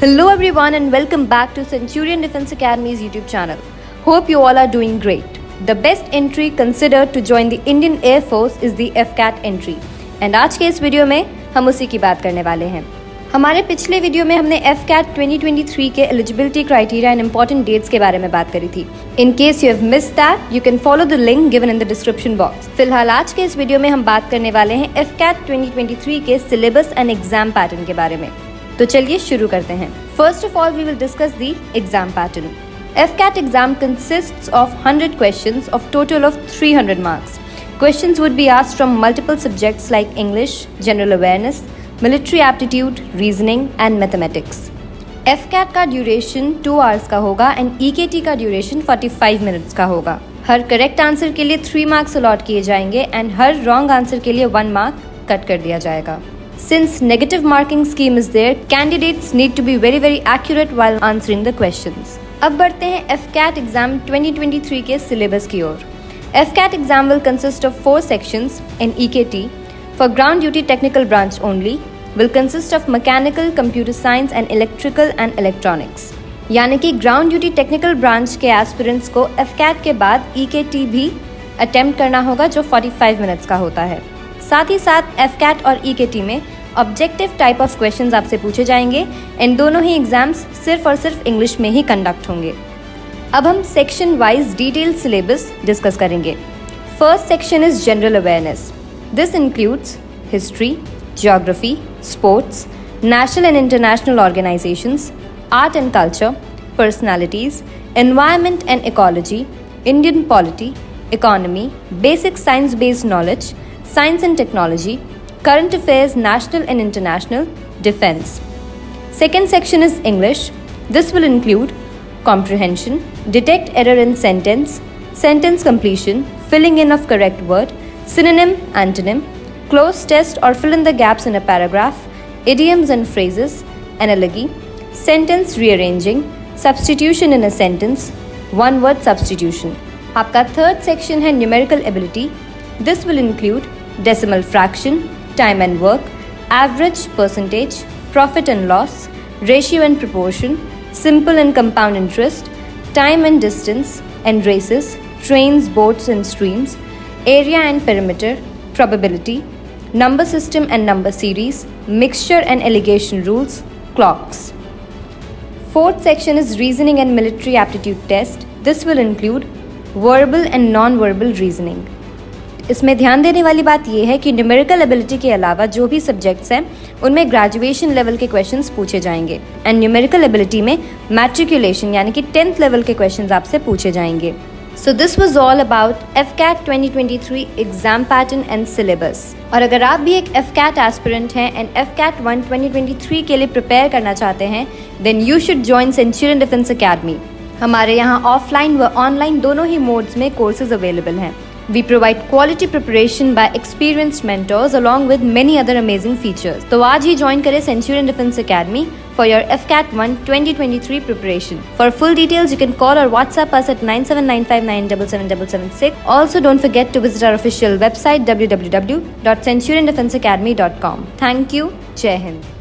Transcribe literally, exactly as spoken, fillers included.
Hello everyone and welcome back to Centurion Defence Academy's YouTube channel. Hope you all are doing great. The best entry considered to join the Indian Air Force is the F CAT entry. And आज के इस video में हम उसी की बात करने वाले हैं. हमारे पिछले वीडियो में हमने F CAT twenty twenty-three के eligibility criteria and important dates के बारे में बात करी थी. In case you have missed that, you can follow the link given in the description box. फिलहाल आज के इस वीडियो में हम बात करने वाले हैं F CAT twenty twenty-three के सिलेबस एंड एग्जाम पैटर्न के बारे में. तो चलिए शुरू करते हैं. First of all we will discuss the exam pattern. F CAT exam consists of one hundred questions of total of three hundred marks. Questions would be asked from multiple subjects like English, general awareness, military aptitude, reasoning and mathematics. F CAT का duration two hours का होगा and E K T का duration forty-five minutes का होगा. हर correct answer के लिए three marks allot किए जाएंगे एंड हर रॉन्ग आंसर के लिए one mark कट कर दिया जाएगा. Since negative marking scheme is there, candidates need to be very very accurate while answering the questions. अब बढ़ते हैं F CAT exam twenty twenty-three के सिलेबस की ओर. F CAT exam will consist of four sections in E K T. For ground duty technical branch only, will consist of mechanical, computer science and electrical and electronics. यानी कि ground duty technical branch के aspirants को F CAT के बाद E K T भी attempt करना होगा जो forty-five मिनट्स का होता है. साथ ही साथ F CAT और E K T में ऑब्जेक्टिव टाइप ऑफ क्वेश्चंस आपसे पूछे जाएंगे एंड दोनों ही एग्जाम्स सिर्फ और सिर्फ इंग्लिश में ही कंडक्ट होंगे. अब हम section wise detail syllabus discuss करेंगे. First section is general awareness. This includes history, geography, sports, national and international organisations, art and culture, personalities, environment and ecology, Indian polity, economy, basic science based knowledge, science and technology, current affairs, national and international, defense. Second section is English. This will include comprehension, detect error in sentence, sentence completion, filling in of correct word, synonym, antonym, close test or fill in the gaps in a paragraph, idioms and phrases, analogy, sentence rearranging, substitution in a sentence, one word substitution. आपका third section है numerical ability. This will include decimal fraction, time and work, average, percentage, profit and loss, ratio and proportion, simple and compound interest, time and distance and races, trains, boats and streams, area and perimeter, probability, number system and number series, mixture and alligation rules, clocks. Fourth section is reasoning and military aptitude test. This will include verbal and non-verbal reasoning. इसमें ध्यान देने वाली बात यह है कि numerical ability के अलावा जो भी सब्जेक्ट्स हैं उनमें ग्रेजुएशन लेवल के क्वेश्चंस पूछे जाएंगे एंड न्यूमेरिकल एबिलिटी में मैट्रिकुलेशन यानी कि टेंथ लेवल के क्वेश्चंस आपसे पूछे जाएंगे. So this was all about F CAT twenty twenty-three exam pattern and syllabus. और अगर आप भी एक F CAT एस्पिरेंट हैं and F CAT one twenty twenty-three के लिए प्रिपेयर करना चाहते हैं then you should join centurion defence academy. हमारे यहाँ ऑफलाइन व ऑनलाइन दोनों ही मोड्स में कोर्सेज अवेलेबल हैं. We provide quality preparation by experienced mentors along with many other amazing features. तो आज ही join करें Centurion Defence Academy for your F CAT one twenty twenty-three preparation. For full details, you can call or WhatsApp us at nine seven nine five nine seven seven seven seven six. Also, don't forget to visit our official website w w w dot centurion defence academy dot com. Thank you. Jai Hind.